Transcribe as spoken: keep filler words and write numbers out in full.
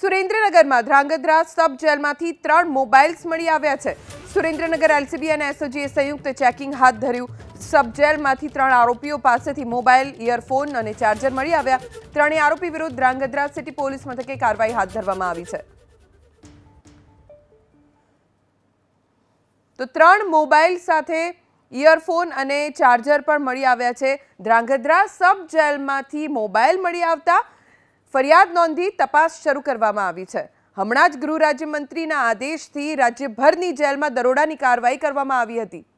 સુરેન્દ્રનગરમાં ધ્રાંગધ્રા સબ જેલમાંથી ત્રણ મોબાઈલ્સ મળી આવ્યા છે। સુરેન્દ્રનગર એલસીબી અને એસઓજીએ સંયુક્ત ચેકિંગ હાથ ધર્યું। સબ જેલમાંથી ત્રણ આરોપીઓ પાસેથી મોબાઈલ, ઇયરફોન અને ચાર્જર મળી આવ્યા। ત્રણેય આરોપી વિરુદ્ધ ધ્રાંગધ્રા સિટી પોલીસ મથકે કાર્યવાહી હાથ ધરવામાં આવી છે। તો ત્રણ મોબાઈલ સાથે ઇયરફોન અને ચાર્જર પણ મળી આવ્યા છે। ધ્રાંગધ્રા સબ જેલમાંથી મોબાઈલ મળી આવતા ફરિયાદ નોંધી તપાસ શરૂ કરવામાં આવી છે। હમણાં જ ગૃહ રાજ્યમંત્રીના આદેશથી રાજ્યભરની જેલમાં દરોડાની કાર્યવાહી કરવામાં આવી હતી।